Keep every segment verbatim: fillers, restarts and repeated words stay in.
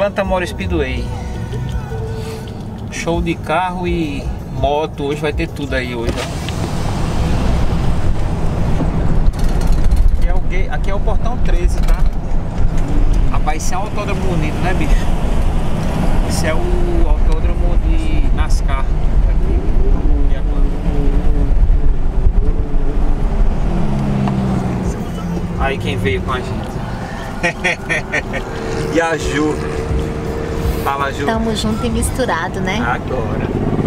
Atlanta Motor Speedway. Show de carro e moto, hoje vai ter tudo aí hoje. Aqui é o, aqui é o portão treze, tá? Rapaz, esse é um autódromo bonito, né, bicho? Esse é o autódromo de NASCAR aqui. Aí quem veio com a gente. E a Ju. Fala, Ju. Tamo junto e misturado, né? Agora.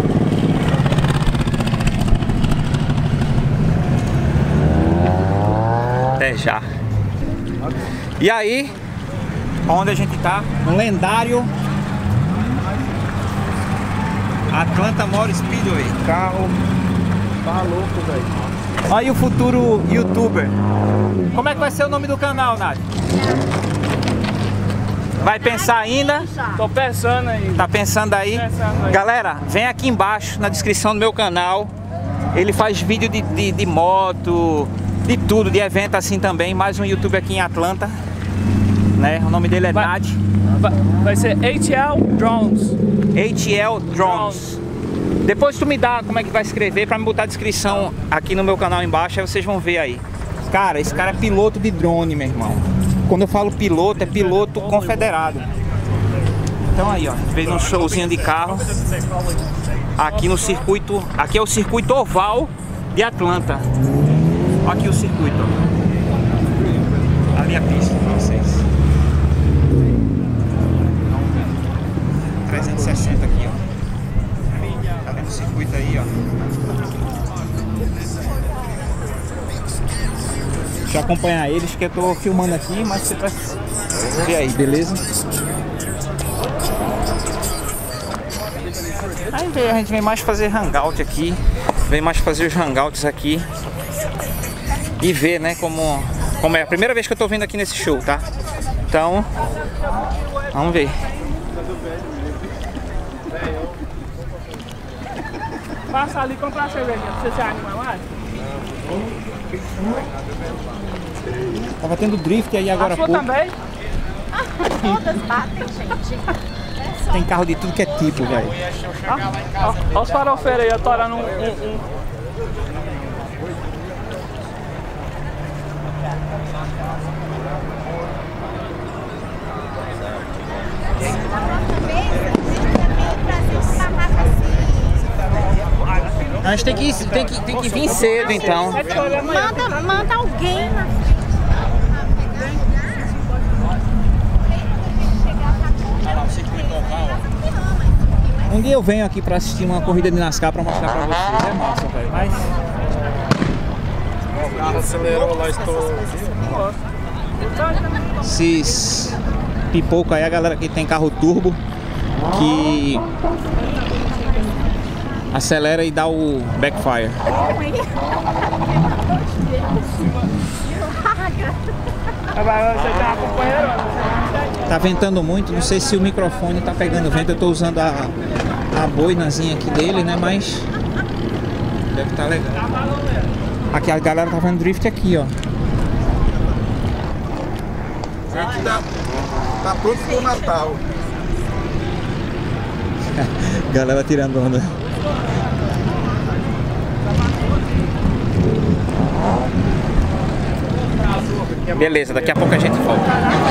Até já. E aí, onde a gente tá? No lendário Atlanta Motor Speedway. Carro tá louco, velho. Aí o futuro youtuber. Como é que vai ser o nome do canal, Nath? Vai pensar ainda? Tô pensando aí. Tá pensando aí? Pensando aí. Galera, vem aqui embaixo na descrição do meu canal. Ele faz vídeo de, de, de moto, de tudo, de evento assim também. Mais um youtuber aqui em Atlanta, né? O nome dele é Vai, Nad. vai, vai ser H L Drones. H L Drones. Depois tu me dá como é que vai escrever pra me botar a descrição aqui no meu canal embaixo, aí vocês vão ver aí. Cara, esse cara é piloto de drone, meu irmão. Quando eu falo piloto, é piloto confederado. Então aí, ó, fez um showzinho de carro aqui no circuito. Aqui é o circuito oval de Atlanta. Olha aqui o circuito, ó. Ali a pista pra vocês. trezentos e sessenta aqui, ó. Tá vendo o circuito aí, ó? Deixa eu acompanhar eles que eu tô filmando aqui, mas você vai ver aí, beleza? Aí a gente vem mais fazer hangout aqui, vem mais fazer os hangouts aqui e ver, né, como, como é a primeira vez que eu tô vindo aqui nesse show, tá? Então, vamos ver. Passa ali e comprar cerveja. Você se anima mais? Tava tendo drift aí agora há pouco. também? Todas batem, gente. Tem carro de tudo que é tipo, velho. Olha os farofeiros aí, atorando um, um, um. A gente tem que, tem que, tem que vir cedo, então. Manda, manda alguém na Um dia eu venho aqui pra assistir uma corrida de NASCAR pra mostrar pra vocês. É massa, velho. Mas... O carro acelerou lá, estou... Esses pipoco aí, a galera que tem carro turbo, que acelera e dá o backfire. Você tem uma companheira? Tá ventando muito, não sei se o microfone tá pegando vento, eu tô usando a, a boinazinha aqui dele, né, mas deve estar legal. Aqui a galera tá fazendo drift aqui, ó. Tá, tá pronto pro Natal. Galera tirando onda. Beleza, daqui a pouco a gente volta.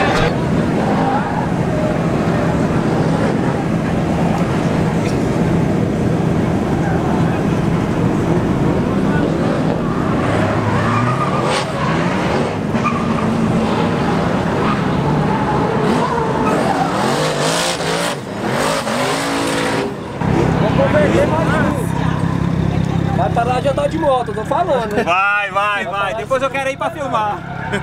Vai parar de andar de moto, tô falando. Né? Vai, vai, vai. Depois eu quero ir pra filmar.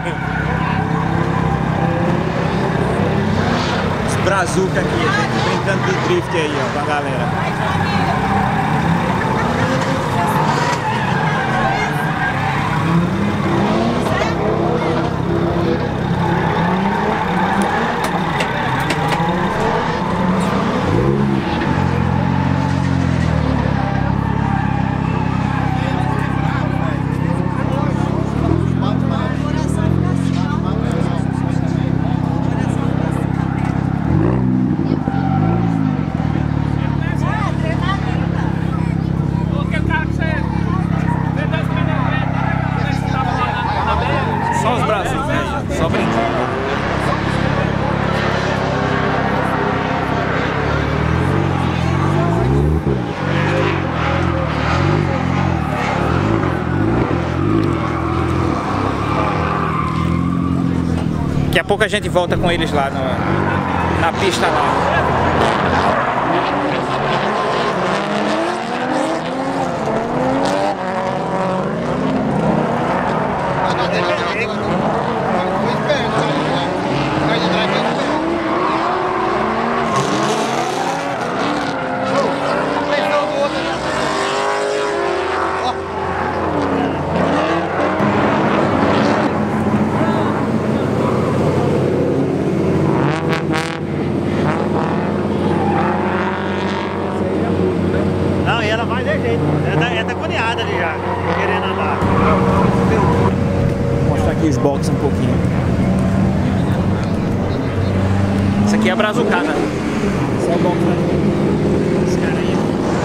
Os brazuca aqui, gente, brincando de drift aí, ó, com a galera. Só os bracinhos, né? Só brincando. Daqui a pouco a gente volta com eles lá no, na pista lá. Box um pouquinho. Isso aqui é a brazucada. Só o box, né? Esse cara aí.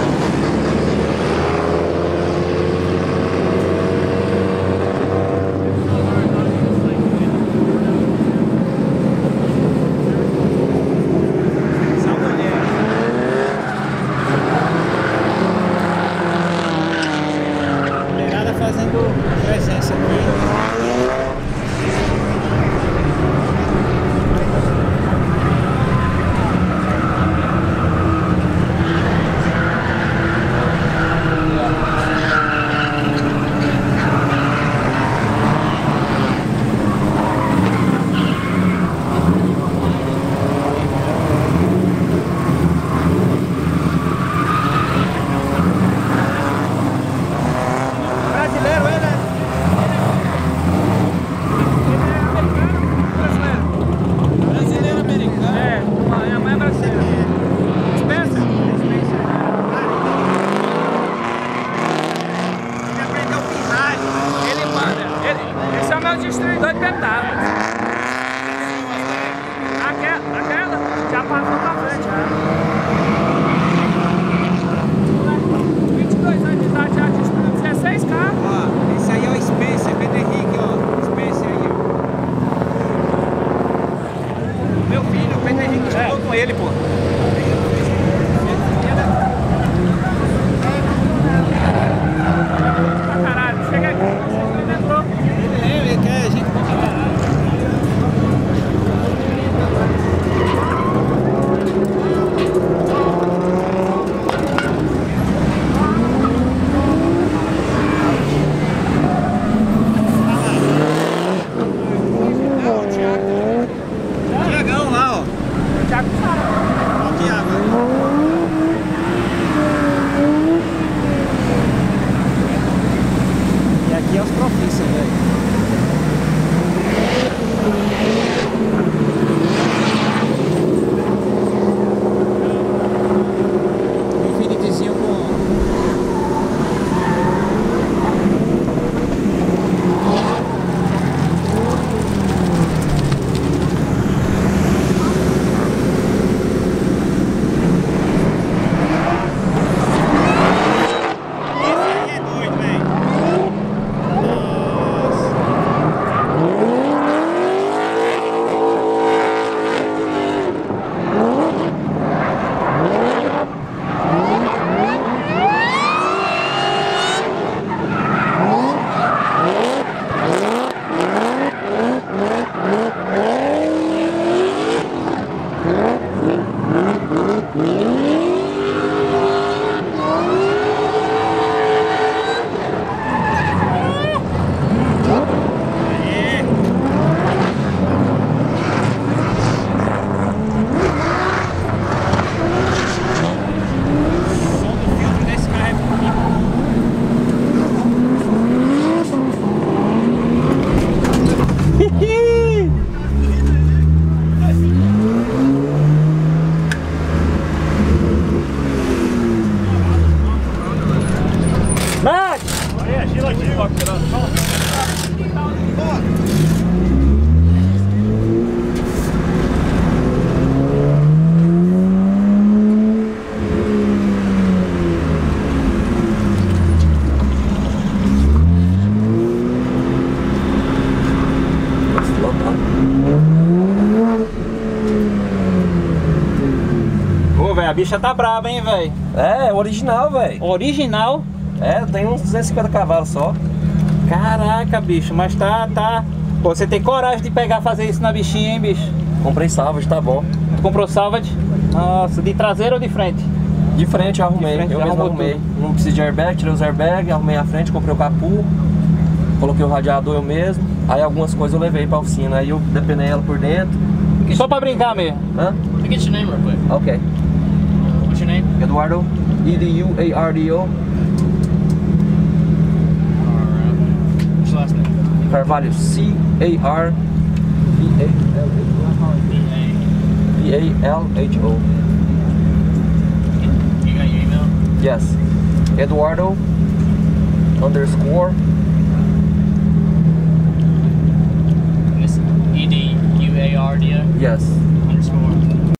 Mulherada fazendo presença aqui. Destruidor de pentágonos. Aquela, aquela já passou pra frente, já. vinte e dois anos de idade já destruiu dezesseis carros. Ó, esse aí é o Spencer, Pedro Henrique, ó. Spencer aí, ó. Meu filho, o Pedro Henrique estudou com ele, pô. Pra caralho, chega aqui, você entrou. Ele, ele quer a gente pra caralho. Tiagão lá, ó. Thiago Sara. Ó, Tiago. E aqui é os profissas, velho. Infinityzinho com... a bicha tá braba, hein, velho? É, original, velho. Original. É, tem uns duzentos e cinquenta cavalos só. Caraca, bicho, mas tá, tá... Pô, você tem coragem de pegar fazer isso na bichinha, hein, bicho? Comprei salvage, tá bom. Tu comprou salvage? Nossa, de traseira ou de frente? De frente eu arrumei, De frente, eu já mesmo arrumou arrumei. tudo. Não preciso de airbag, tirei os airbags, arrumei a frente, comprei o capu, coloquei o radiador eu mesmo. Aí algumas coisas eu levei pra oficina, aí eu depenei ela por dentro. Só pra brincar mesmo. Hã? Can I get your name real quick? Ok. What's your name? Eduardo, E D U A R D O, Alright. What's your last name? Carvalho, C A R V A L H O. You got your email? Yes. Eduardo underscore Miss E D U A R D O? yes.